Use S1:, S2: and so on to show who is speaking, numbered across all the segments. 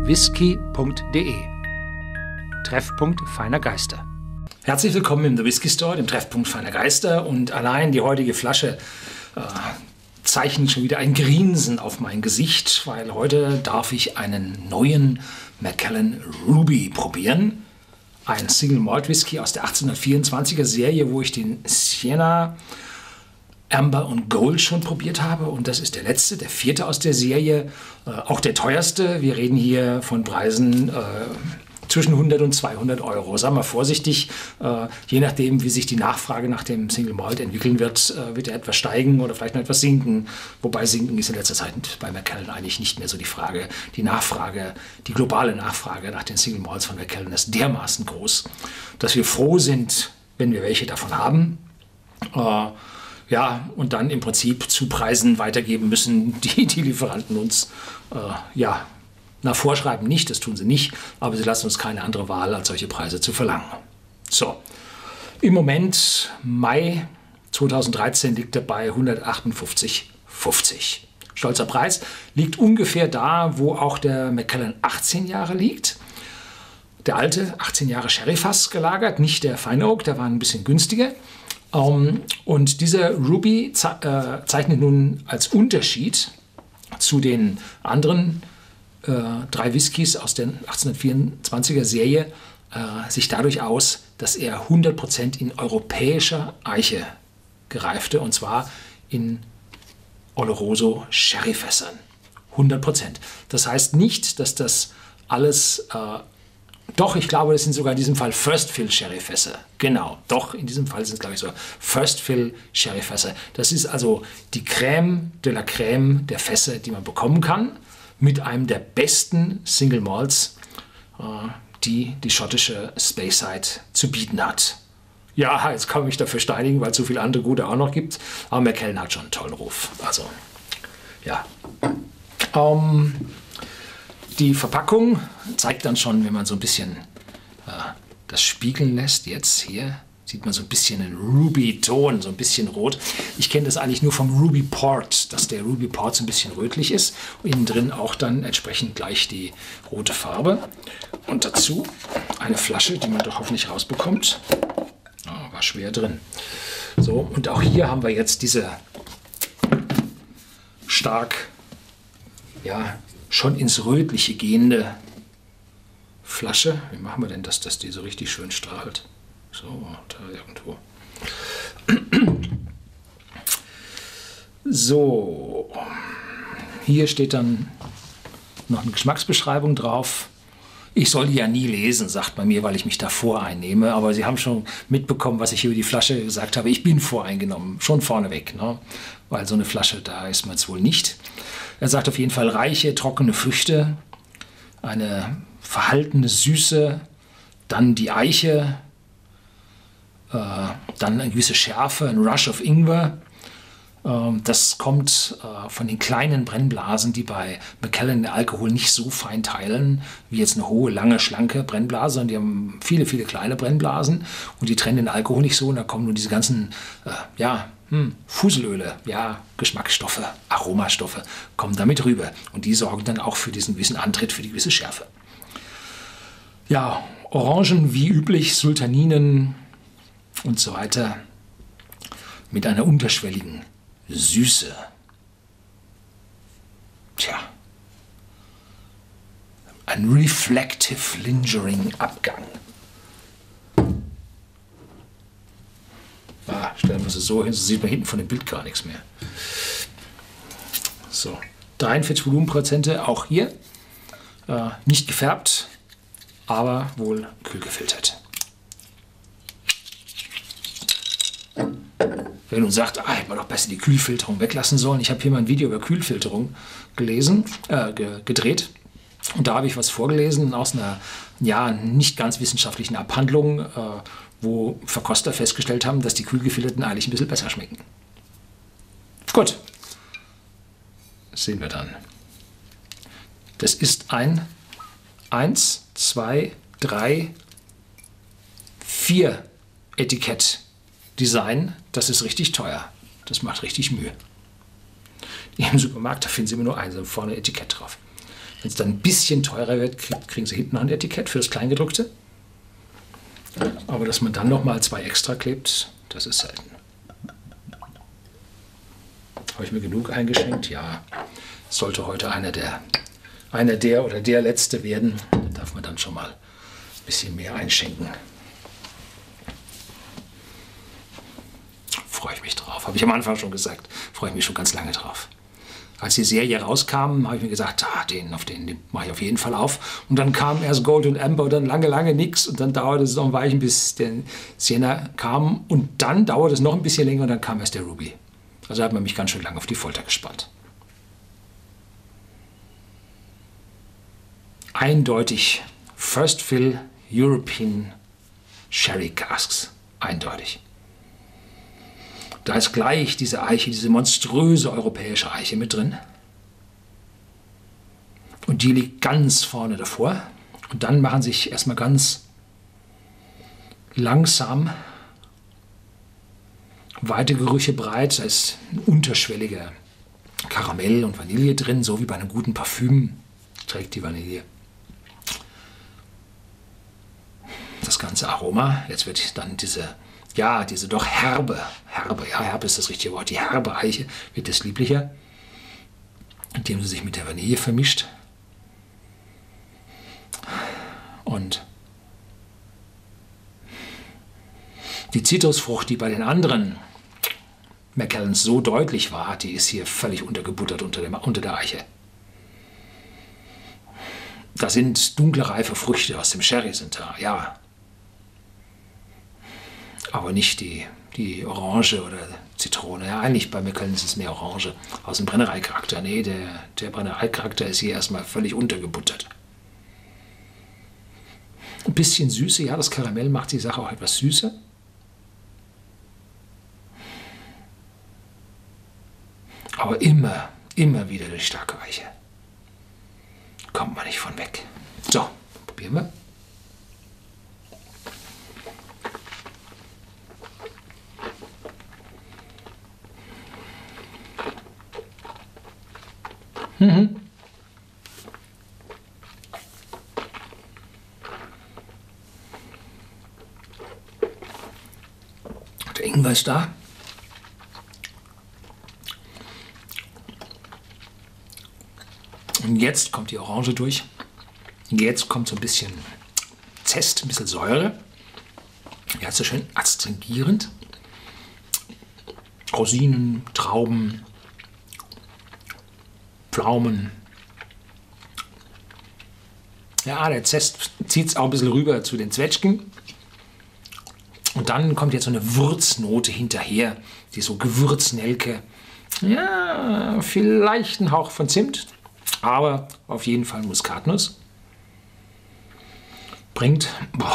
S1: www.thewhisky.de. Treffpunkt feiner Geister. Herzlich willkommen im The Whisky Store, dem Treffpunkt feiner Geister. Und allein die heutige Flasche zeichnet schon wieder ein Grinsen auf mein Gesicht, weil heute darf ich einen neuen Macallan Ruby probieren. Ein Single Malt Whisky aus der 1824er Serie, wo ich den Sienna, Amber und Gold schon probiert habe. Und das ist der letzte, der vierte aus der Serie. Auch der teuerste. Wir reden hier von Preisen zwischen 100 und 200 Euro. Sagen wir vorsichtig, je nachdem, wie sich die Nachfrage nach dem Single Malt entwickeln wird, wird er etwas steigen oder vielleicht noch etwas sinken. Wobei sinken ist in letzter Zeit bei Macallan eigentlich nicht mehr so die Frage. Die Nachfrage, die globale Nachfrage nach den Single Malts von Macallan ist dermaßen groß, dass wir froh sind, wenn wir welche davon haben. Ja, und dann im Prinzip zu Preisen weitergeben müssen, die die Lieferanten uns vorschreiben nicht, das tun sie nicht, aber sie lassen uns keine andere Wahl, als solche Preise zu verlangen. So, im Moment, Mai 2013, liegt er bei 158,50. Stolzer Preis, liegt ungefähr da, wo auch der Macallan 18 Jahre liegt. Der alte, 18 Jahre Sherryfass gelagert, nicht der Fine Oak, der war ein bisschen günstiger. Und dieser Ruby zeichnet nun als Unterschied zu den anderen drei Whiskys aus der 1824er Serie sich dadurch aus, dass er 100% in europäischer Eiche gereifte, und zwar in Oloroso Sherryfässern. 100%. Das heißt nicht, dass das alles, doch, ich glaube, das sind sogar in diesem Fall First Fill Sherryfässer. Genau, doch, in diesem Fall sind es, glaube ich, so First Fill Sherryfässer. Das ist also die Crème de la Crème der Fässer, die man bekommen kann, mit einem der besten Single Malts, die die schottische Speyside zu bieten hat. Ja, jetzt kann man mich dafür steinigen, weil es so viele andere gute auch noch gibt, aber Macallan hat schon einen tollen Ruf. Also, ja. Die Verpackung zeigt dann schon, wenn man so ein bisschen das spiegeln lässt, jetzt hier, sieht man so ein bisschen einen Ruby-Ton, so ein bisschen rot. Ich kenne das eigentlich nur vom Ruby Port, dass der Ruby Port so ein bisschen rötlich ist. Und innen drin auch dann entsprechend gleich die rote Farbe. Und dazu eine Flasche, die man doch hoffentlich rausbekommt. Oh, war schwer drin. So, und auch hier haben wir jetzt diese stark, ja, schon ins Rötliche gehende Flasche. Wie machen wir denn das, dass die so richtig schön strahlt? So, da irgendwo. So, hier steht dann noch eine Geschmacksbeschreibung drauf. Ich soll die ja nie lesen, sagt man mir, weil ich mich da voreinnehme. Aber Sie haben schon mitbekommen, was ich über die Flasche gesagt habe. Ich bin voreingenommen, schon vorneweg, ne? Weil so eine Flasche, da ist man es wohl nicht. Er sagt auf jeden Fall reiche, trockene Früchte, eine verhaltene Süße, dann die Eiche, dann eine gewisse Schärfe, ein Rush of Ingwer. Das kommt von den kleinen Brennblasen, die bei Macallan der Alkohol nicht so fein teilen, wie jetzt eine hohe, lange, schlanke Brennblase, sondern die haben viele, viele kleine Brennblasen und die trennen den Alkohol nicht so, und da kommen nur diese ganzen, Fuselöle, ja, Geschmacksstoffe, Aromastoffe, kommen damit rüber, und die sorgen dann auch für diesen gewissen Antritt, für die gewisse Schärfe. Ja, Orangen wie üblich, Sultaninen und so weiter, mit einer unterschwelligen Süße. Tja, ein Reflective Lingering Abgang. Stellen wir es so hin, so sieht man hinten von dem Bild gar nichts mehr. So, 43 Volumenprozente, auch hier. Nicht gefärbt, aber wohl kühl gefiltert. Wer nun sagt, hätte man doch besser die Kühlfilterung weglassen sollen. Ich habe hier mal ein Video über Kühlfilterung gedreht. Und da habe ich was vorgelesen aus einer nicht ganz wissenschaftlichen Abhandlung, wo Verkoster festgestellt haben, dass die kühl gefilterten eigentlich ein bisschen besser schmecken. Gut, das sehen wir dann. Das ist ein 1, 2, 3, 4 Etikett-Design. Das ist richtig teuer. Das macht richtig Mühe. Im Supermarkt, da finden Sie immer nur eins, vorne Etikett drauf. Wenn es dann ein bisschen teurer wird, kriegen Sie hinten noch ein Etikett für das Kleingedruckte. Aber dass man dann nochmal 2 extra klebt, das ist selten. Habe ich mir genug eingeschenkt? Ja, sollte heute einer der oder der Letzte werden. Da darf man dann schon mal ein bisschen mehr einschenken. Freue ich mich drauf. Habe ich am Anfang schon gesagt. Freue ich mich schon ganz lange drauf. Als die Serie rauskam, habe ich mir gesagt, den mache ich auf jeden Fall auf. Und dann kam erst Gold und Amber, dann lange nichts. Und dann dauerte es noch ein Weilchen, bis der Sienna kam. Und dann dauerte es noch ein bisschen länger und dann kam erst der Ruby. Also hat man mich ganz schön lange auf die Folter gespannt. Eindeutig First Fill European Sherry Casks. Eindeutig. Da ist gleich diese Eiche, diese monströse europäische Eiche mit drin. Und die liegt ganz vorne davor. Und dann machen sich erstmal ganz langsam weite Gerüche breit. Da ist ein unterschwelliger Karamell und Vanille drin, so wie bei einem guten Parfüm trägt die Vanille das ganze Aroma. Jetzt wird dann diese doch herbe, herbe ist das richtige Wort, die herbe Eiche wird es lieblicher, indem sie sich mit der Vanille vermischt. Und die Zitrusfrucht, die bei den anderen Macallans so deutlich war, die ist hier völlig untergebuttert unter der Eiche. Da sind dunkle, reife Früchte aus dem Sherry sind da, ja. Aber nicht die Orange oder Zitrone. Ja, eigentlich bei Macallan ist es mehr Orange aus dem Brennereicharakter. Nee, der Brennereicharakter ist hier erstmal völlig untergebuttert. Ein bisschen Süße, ja, das Karamell macht die Sache auch etwas süßer. Aber immer wieder die starke Eiche. Kommt man nicht von weg. So, probieren wir. Der Ingwer ist da. Und jetzt kommt die Orange durch. Jetzt kommt so ein bisschen Zest, ein bisschen Säure. Ja, so schön astringierend. Rosinen, Trauben, Pflaumen. Ja, der Zest zieht es auch ein bisschen rüber zu den Zwetschgen. Und dann kommt jetzt so eine Würznote hinterher, die so Gewürznelke. Ja, vielleicht ein Hauch von Zimt, aber auf jeden Fall Muskatnuss. Bringt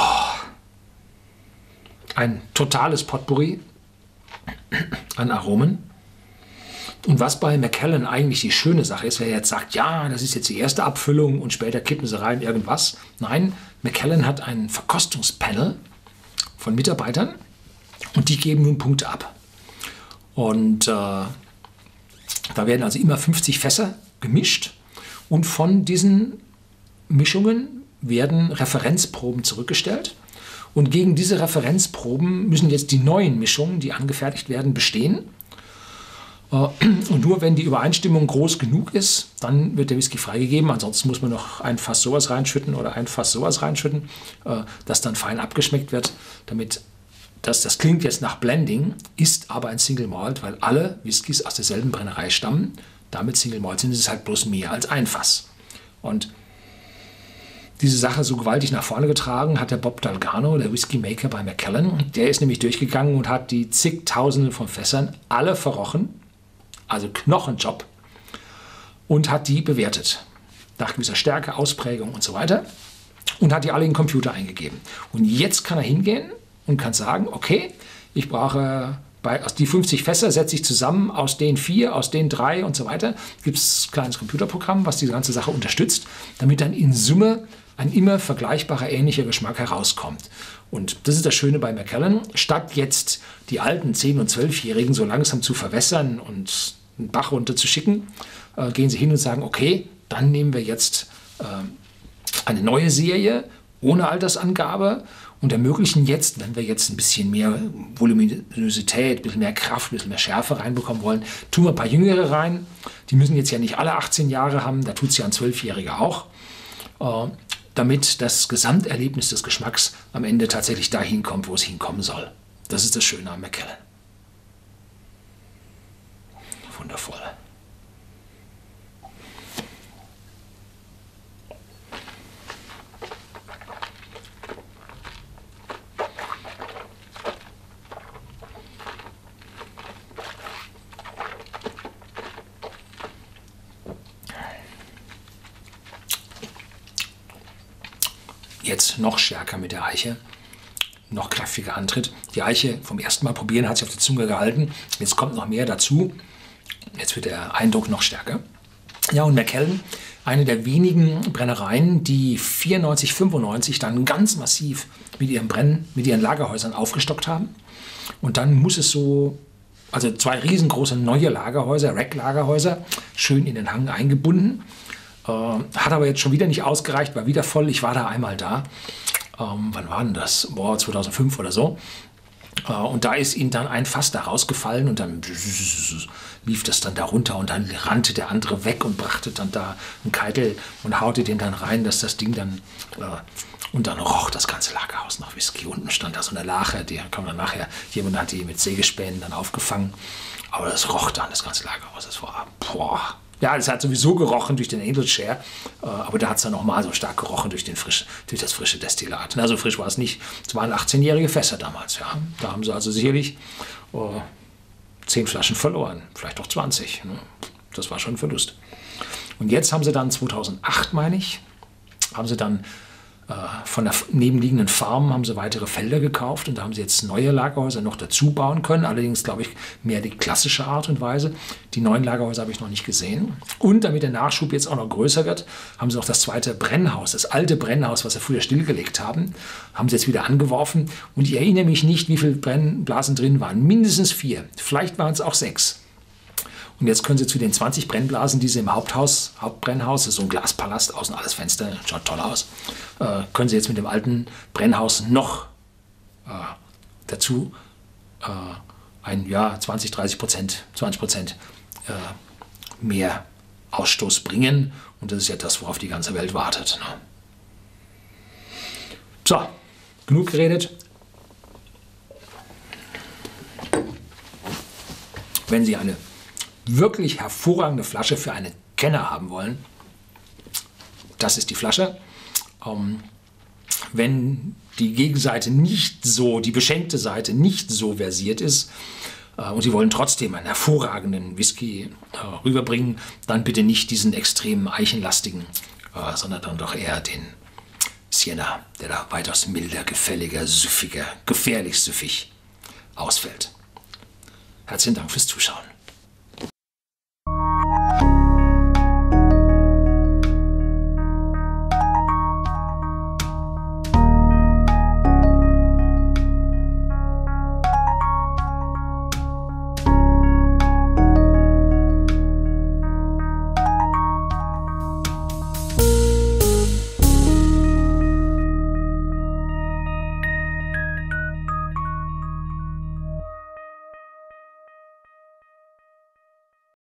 S1: ein totales Potpourri an Aromen. Und was bei Macallan eigentlich die schöne Sache ist, wer jetzt sagt, ja, das ist jetzt die erste Abfüllung und später kippen sie rein irgendwas. Nein, Macallan hat ein Verkostungspanel von Mitarbeitern und die geben nun Punkte ab. Und da werden also immer 50 Fässer gemischt und von diesen Mischungen werden Referenzproben zurückgestellt. Und gegen diese Referenzproben müssen jetzt die neuen Mischungen, die angefertigt werden, bestehen. Und nur wenn die Übereinstimmung groß genug ist, dann wird der Whisky freigegeben. Ansonsten muss man noch ein Fass sowas reinschütten oder ein Fass sowas reinschütten, das dann fein abgeschmeckt wird. Das klingt jetzt nach Blending, ist aber ein Single Malt, weil alle Whiskys aus derselben Brennerei stammen. Damit Single Malt sind es halt bloß mehr als ein Fass. Und diese Sache so gewaltig nach vorne getragen hat der Bob Dalgarno, der Whisky Maker bei Macallan. Der ist nämlich durchgegangen und hat die zigtausende von Fässern alle verrochen. Also Knochenjob, und hat die bewertet. Nach gewisser Stärke, Ausprägung und so weiter. Und hat die alle in den Computer eingegeben. Und jetzt kann er hingehen und kann sagen, okay, ich brauche, aus die 50 Fässer setze ich zusammen, aus den 4, aus den 3 und so weiter. Gibt es ein kleines Computerprogramm, was die ganze Sache unterstützt, damit dann in Summe ein immer vergleichbarer, ähnlicher Geschmack herauskommt. Und das ist das Schöne bei Macallan. Statt jetzt die alten 10- und 12-Jährigen so langsam zu verwässern und einen Bach runter zu schicken, gehen sie hin und sagen, okay, dann nehmen wir jetzt eine neue Serie ohne Altersangabe und ermöglichen jetzt, wenn wir jetzt ein bisschen mehr Voluminosität, ein bisschen mehr Kraft, ein bisschen mehr Schärfe reinbekommen wollen, tun wir ein paar Jüngere rein. Die müssen jetzt ja nicht alle 18 Jahre haben, da tut es ja ein 12-Jähriger auch, damit das Gesamterlebnis des Geschmacks am Ende tatsächlich dahin kommt, wo es hinkommen soll. Das ist das Schöne am Macallan. Wundervoll. Jetzt noch stärker mit der Eiche, noch kräftiger Antritt. Die Eiche vom ersten Mal probieren hat sich auf der Zunge gehalten. Jetzt kommt noch mehr dazu. Jetzt wird der Eindruck noch stärker. Ja, und Macallan, eine der wenigen Brennereien, die 94, 95 dann ganz massiv mit ihren Lagerhäusern aufgestockt haben. Und dann muss es so, also 2 riesengroße neue Lagerhäuser, Rack-Lagerhäuser, schön in den Hang eingebunden. Hat aber jetzt schon wieder nicht ausgereicht, war wieder voll. Ich war da einmal da. Wann war denn das? 2005 oder so. Und da ist ihnen dann ein Fass da rausgefallen und dann lief das dann da runter und dann rannte der andere weg und brachte dann da einen Keitel und haute den dann rein, dass das Ding dann... und dann roch das ganze Lagerhaus nach Whisky. Unten stand da so eine Lache, die kam dann nachher, jemand hat die mit Sägespänen dann aufgefangen. Aber das roch dann, das ganze Lagerhaus. Das war, boah... Ja, das hat sowieso gerochen durch den Angel Share, aber da hat es dann nochmal so stark gerochen durch das frische Destillat. Na, so frisch war es nicht. Es waren 18-jährige Fässer damals, ja. Da haben sie also sicherlich 10 Flaschen verloren, vielleicht auch 20. Ne? Das war schon ein Verlust. Und jetzt haben sie dann 2008, meine ich, haben sie dann von der nebenliegenden Farm haben sie weitere Felder gekauft und da haben sie jetzt neue Lagerhäuser noch dazu bauen können. Allerdings, glaube ich, mehr die klassische Art und Weise. Die neuen Lagerhäuser habe ich noch nicht gesehen. Und damit der Nachschub jetzt auch noch größer wird, haben sie auch das zweite Brennhaus, das alte Brennhaus, was sie früher stillgelegt haben, haben sie jetzt wieder angeworfen. Und ich erinnere mich nicht, wie viele Brennblasen drin waren. Mindestens 4, vielleicht waren es auch 6. Und jetzt können Sie zu den 20 Brennblasen, die Sie im Hauptbrennhaus, das ist so ein Glaspalast, außen alles Fenster, schaut toll aus, können Sie jetzt mit dem alten Brennhaus noch dazu 20% mehr Ausstoß bringen. Und das ist ja das, worauf die ganze Welt wartet. Ne? So, genug geredet. Wenn Sie eine wirklich hervorragende Flasche für einen Kenner haben wollen, das ist die Flasche. Wenn die Gegenseite nicht so, die beschenkte Seite nicht so versiert ist und Sie wollen trotzdem einen hervorragenden Whisky rüberbringen, dann bitte nicht diesen extremen eichenlastigen, sondern dann doch eher den Sienna, der da weitaus milder, gefälliger, süffiger, gefährlich süffig ausfällt. Herzlichen Dank fürs Zuschauen.